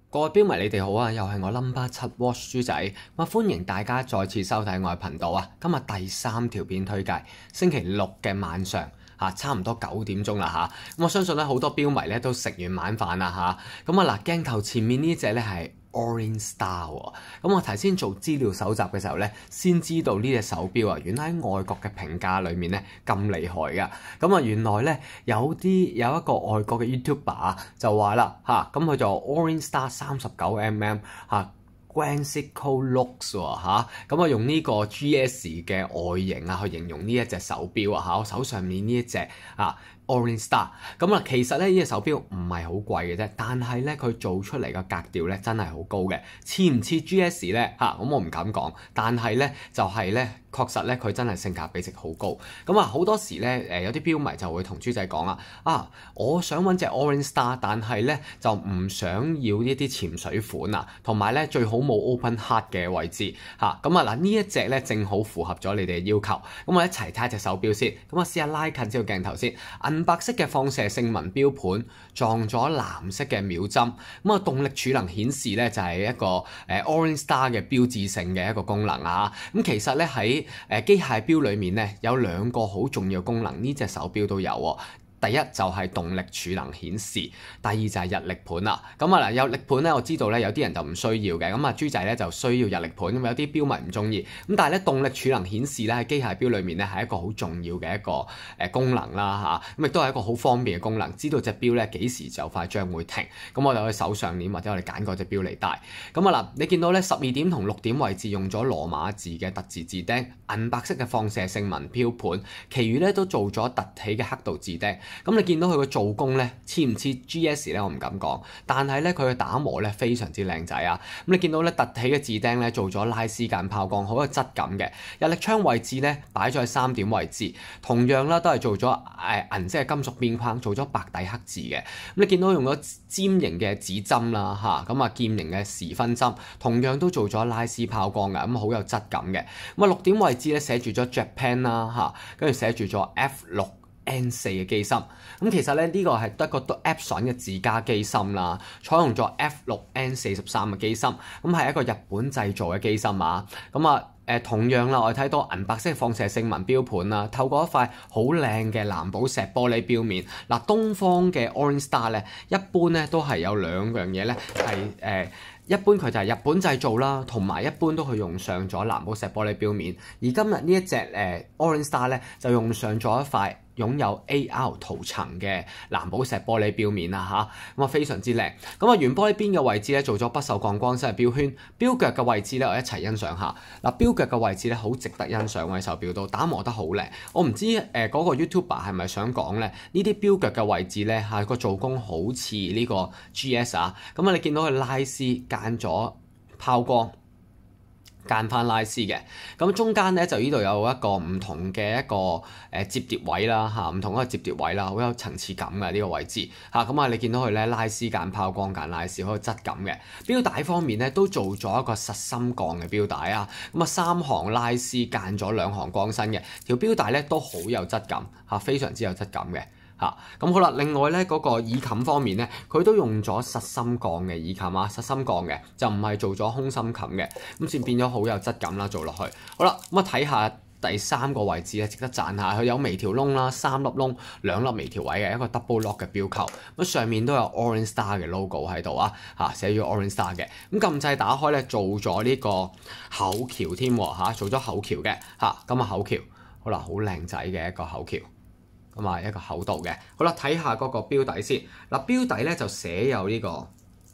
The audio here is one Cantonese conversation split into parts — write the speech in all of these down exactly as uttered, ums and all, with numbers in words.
各位標迷，你哋好啊！又係我 number 七 Watch 豬仔，咁啊歡迎大家再次收睇我嘅頻道啊！今日第三條片推介，星期六嘅晚上嚇，差唔多九點鐘啦嚇。咁我相信咧好多標迷咧都食完晚飯啦嚇。咁啊嗱，鏡頭前面呢隻咧係 Orange Star 喎。咁我頭先做資料搜集嘅時候咧，先知道呢隻手錶啊，原來喺外國嘅評價裏面咧咁厲害噶。咁啊原來咧有啲有一個外國嘅 YouTuber 啊就話啦嚇，咁佢就 Orange Star 三十九 millimeter 嚇。Grandsico looks 喎嚇，咁啊用呢個 G S 嘅外形啊去形容呢一隻手錶啊嚇，我手上面呢一隻啊 Orange Star， 咁啊其實咧呢隻手錶唔係好貴嘅啫，但係咧佢做出嚟嘅格調咧真係好高嘅，似唔似 G S 咧嚇？咁我唔敢講，但係咧就係咧確實咧佢真係性價比值好高。咁啊好多時咧誒有啲錶迷就會同豬仔講啦，啊我想揾隻 Orange Star， 但係咧就唔想要呢啲潛水款啊，同埋咧最好冇 open heart 嘅位置嚇。咁啊嗱呢一隻咧正好符合咗你哋嘅要求。咁我一齊睇下隻手錶先。咁我試下拉近呢個鏡頭先。銀白色嘅放射性紋錶盤撞咗藍色嘅秒針。咁啊動力儲能顯示咧就係一個誒 Orange Star 嘅標誌性嘅一個功能啊。咁其實咧喺誒機械錶裏面咧有兩個好重要功能，呢隻手錶都有喎。第一就係動力儲能顯示，第二就係日曆盤啦。咁啊嗱，有曆盤咧，我知道咧有啲人就唔需要嘅，咁啊豬仔咧就需要日曆盤，咁有啲錶迷唔中意。咁但係咧動力儲能顯示咧喺機械錶裏面咧係一個好重要嘅一個誒功能啦嚇，咁亦都係一個好方便嘅功能，知道隻錶咧幾時就快將會停，咁我哋可以手上鏈或者我哋揀嗰隻錶嚟戴。咁啊嗱，你見到咧十二點同六點位置用咗羅馬字嘅特字字釘，銀白色嘅放射性紋錶盤，其餘咧都做咗凸起嘅黑道字釘。咁你見到佢個做工咧似唔似 G S 咧？我唔敢講，但係咧佢嘅打磨咧非常之靚仔啊！咁你見到咧凸起嘅字釘咧做咗拉絲間拋光，好有質感嘅。日曆槍位置咧擺咗喺三點位置，同樣啦都係做咗誒銀色嘅金屬邊框，做咗白底黑字嘅。咁你見到用咗尖形嘅指針啦嚇，咁啊劍形嘅時分針，同樣都做咗拉絲拋光嘅，咁好有質感嘅。咁啊六點位置咧寫住咗 Japan 啦嚇，跟住寫住咗 F 六。N 四嘅機芯，咁其實咧呢個係得個 Epson 嘅自家機芯啦，採用咗 F 六 N 四十三嘅機芯，咁係一個日本製造嘅機芯啊，咁啊誒同樣啦，我哋睇到銀白色放射性紋錶盤啦，透過一塊好靚嘅藍寶石玻璃錶面，嗱東方嘅 Orange Star 咧，一般咧都係有兩樣嘢咧係誒。一般佢就係日本製造啦，同埋一般都係用上咗藍寶石玻璃錶面。而今日呢一隻誒 Orange Star 咧，就用上咗一塊擁有 A R 塗層嘅藍寶石玻璃錶面啦吓，咁啊非常之靚。咁啊原玻璃邊嘅位置咧做咗不鏽鋼光身嘅錶圈，錶腳嘅位置咧我一齊欣賞下。嗱錶腳嘅位置咧好值得欣賞喎，喺手錶度打磨得好靚。我唔知誒嗰、呃嗰個 YouTuber 係咪想講咧？呢啲錶腳嘅位置咧係個做工好似呢個 G S 啊。咁啊你見到佢拉絲間咗拋光，間翻拉絲嘅，咁中間咧就呢度有一個唔同嘅一個誒摺疊位啦嚇，唔同一個摺疊位啦，好有層次感嘅呢個位置嚇。咁啊你見到佢咧拉絲間拋光間拉絲，好有質感嘅。錶帶方面咧都做咗一個實心鋼嘅錶帶啊，咁啊三行拉絲間咗兩行光身嘅，條錶帶咧都好有質感嚇，非常之有質感嘅。嚇咁好啦，另外咧嗰、那個耳冚方面咧，佢都用咗實心鋼嘅耳冚啊，實心鋼嘅就唔係做咗空心冚嘅，咁先變咗好有質感啦。做落去好啦，咁啊睇下第三個位置咧，值得讚下，佢有微調窿啦，三粒窿，兩粒微調位嘅一個 double lock 嘅錶扣，咁上面都有 Orange Star 嘅 logo 喺度啊，嚇寫咗 Orange Star 嘅，咁撳掣打開咧做咗呢個口橋添喎嚇，做咗口橋嘅嚇，咁啊口橋好啦，好靚仔嘅一個口橋。咁啊一個厚度嘅，好啦，睇下嗰個錶底先。嗱錶底咧就寫有呢個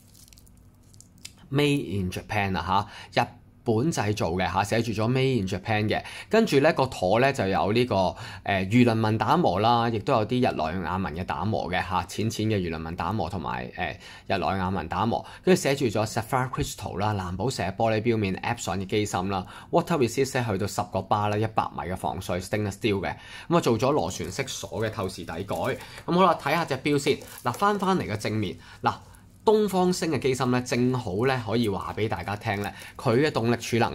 Made in Japan 啊嚇，日本製造嘅嚇，寫住咗 Made in Japan 嘅。跟住咧個陀咧就有呢、這個誒魚鱗紋打磨啦，亦都有啲日內瓦紋嘅打磨嘅嚇，淺淺嘅魚鱗紋打磨同埋誒日內瓦紋打磨。跟住寫住咗 Sapphire Crystal 啦，藍寶石玻璃錶面 Epson 嘅機芯啦 ，Water Resist 去到十個巴啦，一百米嘅防水 Stainless Steel 嘅。咁啊做咗螺旋式鎖嘅透視底蓋。咁好啦，睇下隻錶先。嗱翻翻嚟嘅正面嗱。東方星嘅機芯咧，正好咧可以話俾大家聽咧，佢嘅動力儲能咧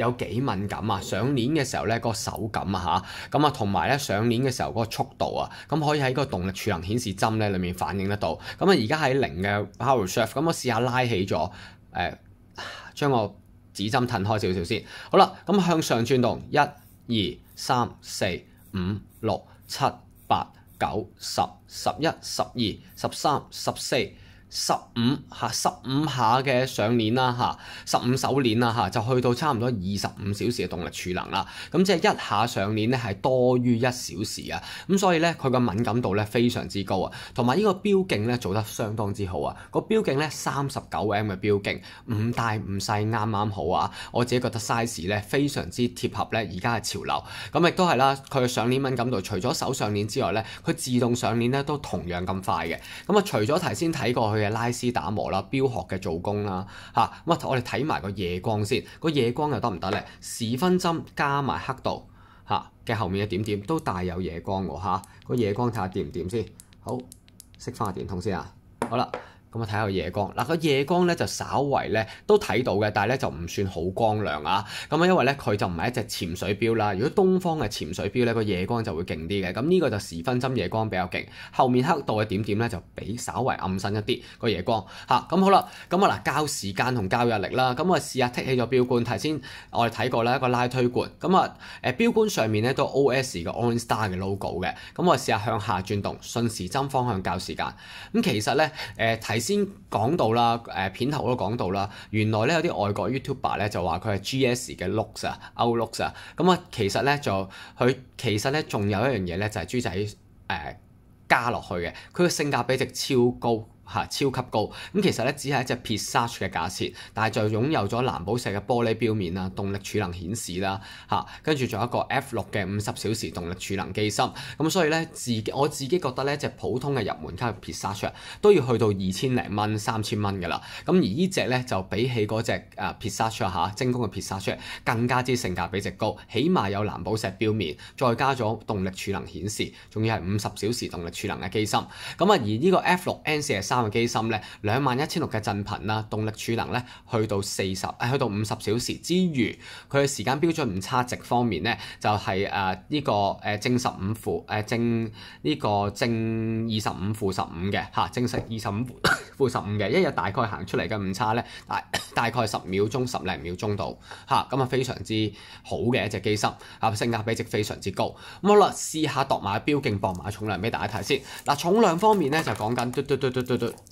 有幾敏感啊，上鏈嘅時候咧個手感啊嚇，咁啊同埋咧上鏈嘅時候嗰個速度啊，咁可以喺個動力儲能顯示針咧裡面反映得到。咁啊而家喺零嘅 power shaft，咁我試下拉起咗，誒、呃、將個指針褪開少少先。好啦，咁向上轉動，一、二、三、四、五、六、七、八、九、十、十一、十二、十三、十四、十五嚇，十五下嘅上鏈啦嚇，十五手鏈啦嚇，就去到差唔多二十五小時嘅動力儲能啦。咁即係一下上鏈咧係多於一小時啊。咁所以咧佢個敏感度咧非常之高啊，同埋呢個標徑咧做得相當之好啊。個標徑咧三十九 M 嘅標徑，唔大唔細，啱啱好啊。我自己覺得 size 咧非常之貼合咧而家嘅潮流。咁亦都係啦，佢嘅上鏈敏感度除咗手上鏈之外咧，佢自動上鏈咧都同樣咁快嘅。咁啊除咗頭先睇過去嘅拉絲打磨啦、標殼嘅做工啦，嚇咁啊！我哋睇埋個夜光先，個夜光又得唔得咧？時分針加埋刻度嚇嘅後面嘅點點都帶有夜光喎嚇，個夜光睇下掂唔掂先。好，熄翻個電筒先啊！好啦。咁啊睇下個夜光，嗱個夜光咧就稍為咧都睇到嘅，但係咧就唔算好光亮啊。咁啊因為咧佢就唔係一隻潛水錶啦。如果東方嘅潛水錶咧個夜光就會勁啲嘅。咁呢個就時分針夜光比較勁，後面刻度嘅點點咧就比稍為暗身一啲個夜光嚇。咁好啦，咁啊嗱校時間同校日曆啦。咁我試下剔起咗錶冠，頭先我哋睇過啦一個拉推罐。咁啊誒錶冠上面咧都 O S 嘅 Orange Star 嘅 logo 嘅。咁我試下向下轉動，順時針方向校時間。咁其實咧誒提先講到啦，誒片頭都講到啦，原來咧有啲外國 YouTuber 咧就話佢係 G S 嘅 looks 啊，Outlooks 啊，咁啊其實咧就佢其實咧仲有一樣嘢咧就係豬仔誒、呃、加落去嘅，佢嘅性價比值超高。嚇，超級高咁，其實咧只係一隻 Presage 嘅價錢，但係就擁有咗藍寶石嘅玻璃錶面啦、動力儲能顯示啦嚇，跟住仲有一個 F 六嘅五十小時動力儲能機芯，咁所以咧自己我自己覺得咧隻普通嘅入門級 Presage 都要去到二千零蚊、三千蚊㗎啦。咁而呢隻咧就比起嗰隻誒 Presage 嚇精工嘅 Presage 更加之性價比值高，起碼有藍寶石錶面，再加咗動力儲能顯示，仲要係五十小時動力儲能嘅機芯。咁啊而呢個 F 六 N 四十三嘅機芯咧，兩萬一千六嘅震頻啦，動力儲能咧去到四十，誒去到五十小時之餘，佢嘅時間標準誤差值方面咧，就係誒呢個誒正十五負誒正呢個正二十五負十五嘅嚇，正十二十五負十五嘅，一日大概行出嚟嘅誤差咧，大大概十秒鐘十零秒鐘度嚇，咁啊非常之好嘅一隻機芯，啊性價比值非常之高。咁好啦，試下度埋標徑磅碼重量俾大家睇先。嗱重量方面咧就講緊嘟嘟嘟嘟嘟嘟。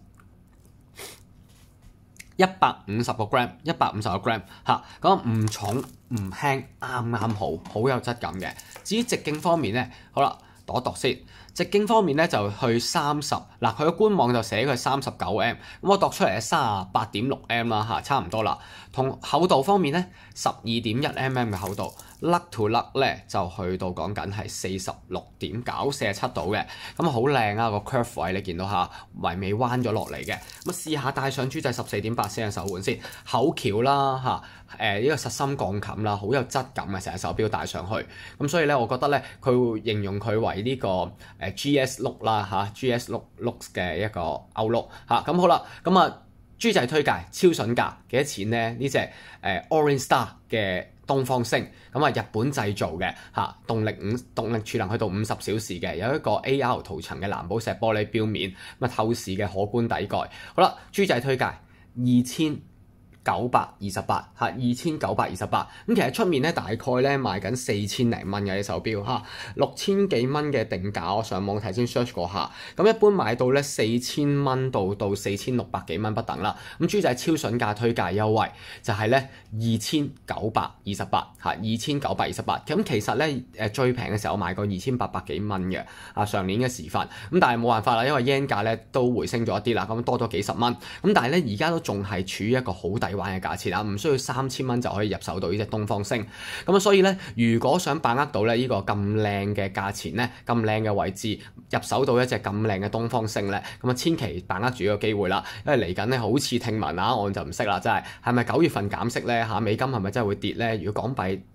一百五十個 gram， 一百五十個 gram 嚇，咁唔重唔輕，啱啱好，好有質感嘅。至於直徑方面咧，好啦，度一度先。直徑方面咧就去三十，嗱佢嘅官網就寫佢三十九 M，咁我度出嚟係三十八點六 M 啦嚇，差唔多啦。同厚度方面咧，十二點一 mm 嘅厚度。lug to lug 咧就去到講緊係四十六點九四十七度嘅，咁啊好靚啊個 curve 位你見到下，微微彎咗落嚟嘅。咁啊試下戴上豬仔十四點八 cm 嘅手環先，厚橋啦嚇，誒呢個實心鋼琴啦，好有質感嘅成隻手錶戴上去。咁所以咧，我覺得咧佢會形容佢為呢個誒 G S look 啦嚇 ，G S look looks 嘅一個 outlook 嚇。咁好啦，咁啊豬仔推介超筍價幾多錢咧？呢隻誒 Orange Star 嘅東方星，咁啊日本製造嘅嚇，動力五動力儲能去到五十小時嘅，有一個 A R 塗層嘅藍寶石玻璃錶面，咁啊透視嘅可觀底蓋。好啦，豬仔推介二千九百二十八嚇，二千九百二十八。咁其實出面咧大概咧賣緊四千零蚊嘅啲手錶嚇，六千幾蚊嘅定價，我上網睇先 search 過下。咁一般買到咧四千蚊到到四千六百幾蚊不等啦。咁豬仔超筍價推介優惠就係咧二千九百二十八嚇，二千九百二十八。咁其實咧誒最平嘅時候買過二千八百幾蚊嘅啊，上年嘅時分。咁但係冇辦法啦，因為 yen 價咧都回升咗一啲啦，咁多咗幾十蚊。咁但係咧而家都仲係處於一個好抵玩嘅價錢啊，唔需要三千蚊就可以入手到呢隻東方星。咁啊，所以咧，如果想把握到咧呢個咁靚嘅價錢咧，咁靚嘅位置入手到一隻咁靚嘅東方星咧，咁啊千祈把握住呢個機會啦。因為嚟緊咧好似聽聞啊，我就唔識啦，真係係咪九月份減息咧嚇？美金係咪真係會跌咧？如果港幣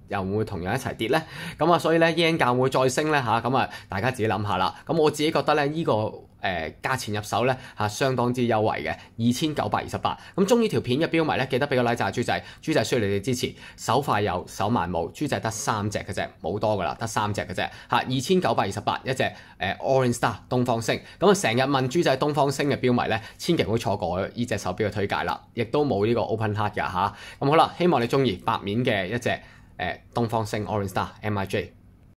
又會唔會同樣一齊跌咧？咁啊，所以咧 yen 價會再升咧嚇，咁啊大家自己諗下啦。咁我自己覺得咧呢、這個誒、呃、價錢入手咧嚇、啊、相當之優惠嘅，二千九百二十八。咁中意條片嘅標迷咧，記得俾個 like 讚豬仔，豬仔需要你哋支持。手快有，手慢冇，豬仔得三隻嘅啫，冇多噶啦，得三隻嘅啫嚇，二千九百二十八一隻誒、呃、Orange Star 東方星。咁啊成日問豬仔東方星嘅標迷咧，千祈唔好錯過呢隻手錶嘅推介啦，亦都冇呢個 Open Heart 㗎嚇。咁好啦，希望你中意白面嘅一隻誒、呃、東方星 Orange Star M I J。